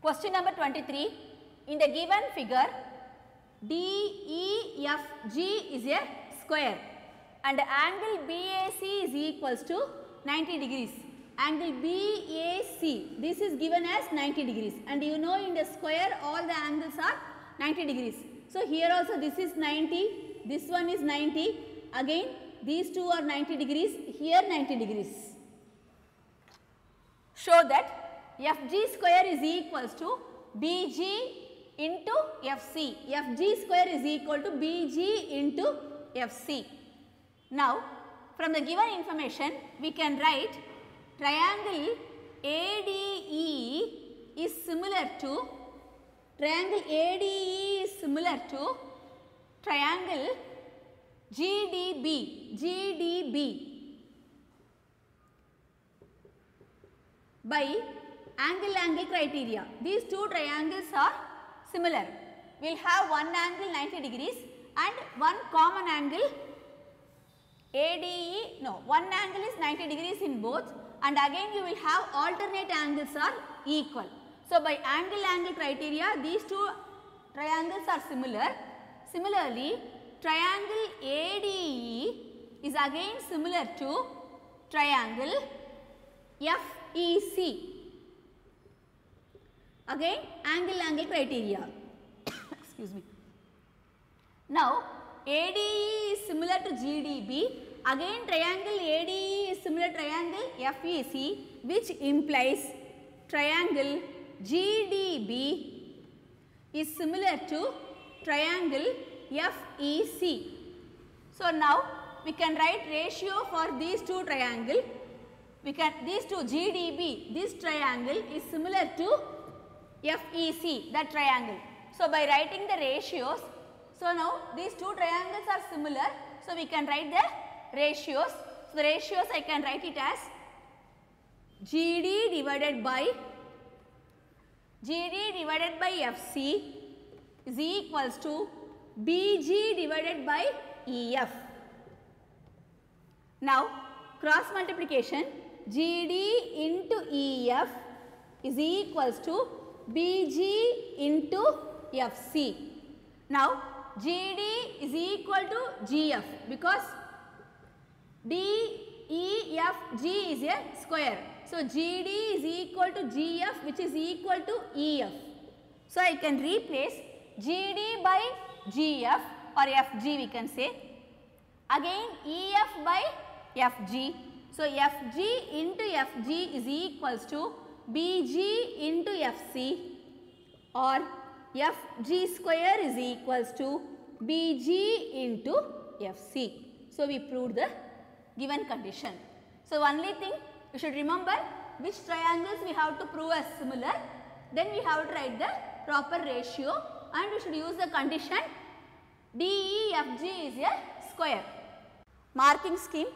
Question number 23. In the given figure, DEFG is a square and angle BAC is equals to 90 degrees. Angle BAC, this is given as 90 degrees, and you know in the square all the angles are 90 degrees. So, here also this is 90, this one is 90, again these two are 90 degrees, here 90 degrees. Show that FG square is equals to BG into FC. FG square is equal to BG into FC. Now, from the given information, we can write triangle ADE is similar to triangle GDB by angle criteria. These two triangles are similar. We will have one angle 90 degrees and one common angle ADE, one angle is 90 degrees in both, and again you will have alternate angles are equal. So, by angle criteria, these two triangles are similar. Similarly, triangle ADE is again similar to triangle FEC. Again angle criteria. Excuse me. Now, ADE is similar to GDB. Again triangle ADE is similar to triangle FEC, which implies triangle GDB is similar to triangle FEC. So, now we can write ratio for these two triangles. These two GDB, this triangle is similar to FEC, that triangle. So, by writing the ratios, so now these two triangles are similar. So, we can write the ratios. So, the ratios I can write it as GD divided by FC is equals to BG divided by EF. Now, cross multiplication GD into EF is equals to BG into FC. Now, GD is equal to GF because DEFG is a square. So, GD is equal to GF, which is equal to EF. So, I can replace GD by GF or FG we can say. Again EF by FG. So, FG into FG is equals to BG into FC, or FG square is equals to BG into FC. So, we proved the given condition. So, only thing you should remember which triangles we have to prove as similar, then we have to write the proper ratio, and we should use the condition DEFG is a square. Marking scheme.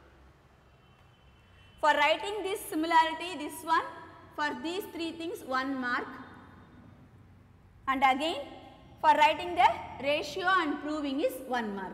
For writing this similarity, this one, for these three things 1 mark, and again for writing the ratio and proving is 1 mark.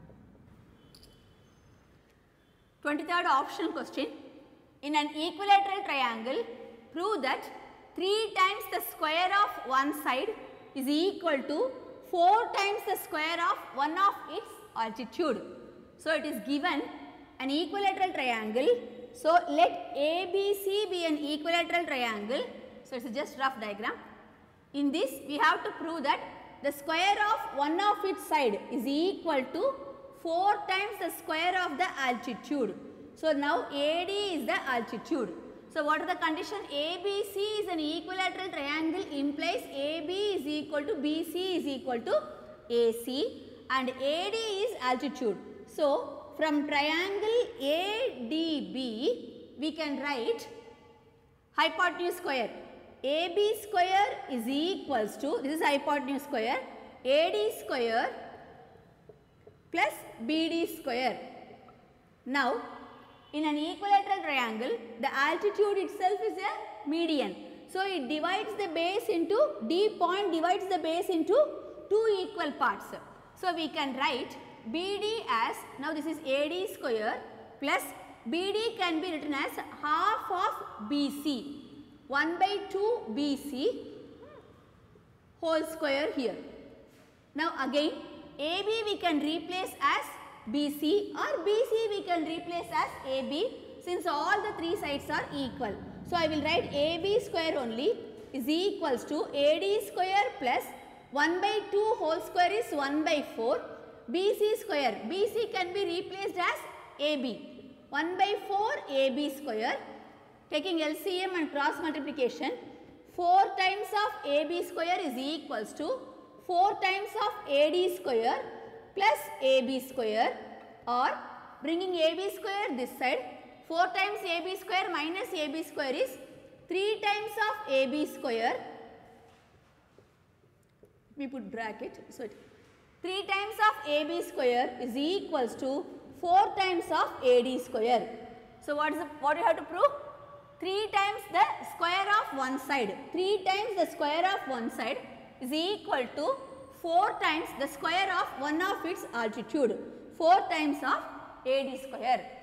23rd optional question. In an equilateral triangle, prove that 3 times the square of one side is equal to 4 times the square of one of its altitude. So, it is given an equilateral triangle. So, let ABC be an equilateral triangle. So, it is just rough diagram. In this, we have to prove that the square of one of its side is equal to 4 times the square of the altitude. So, now AD is the altitude. So, what is the condition? ABC is an equilateral triangle implies AB is equal to BC is equal to AC, and AD is altitude. So, from triangle ADB, we can write hypotenuse square. AB square is equals to, this is hypotenuse square, AD square plus BD square. Now, in an equilateral triangle, the altitude itself is a median. So, it divides the base into, D point divides the base into 2 equal parts. So, we can write BD as, now this is AD square plus BD can be written as half of BC, 1/2 BC whole square here. Now again AB we can replace as BC or BC we can replace as AB since all the three sides are equal. So I will write AB square only is equals to AD square plus 1 by 2 whole square is 1 by 4. BC square, BC can be replaced as AB. 1 by 4 AB square, taking LCM and cross multiplication, 4 times of AB square is equals to 4 times of AD square plus AB square, or bringing AB square this side, 4 times AB square minus AB square is 3 times of AB square. We put bracket, so 3 times of AB square is equals to 4 times of AD square. So what you have to prove? 3 times the square of one side. 3 times the square of one side is equal to 4 times the square of one of its altitude. 4 times of AD square.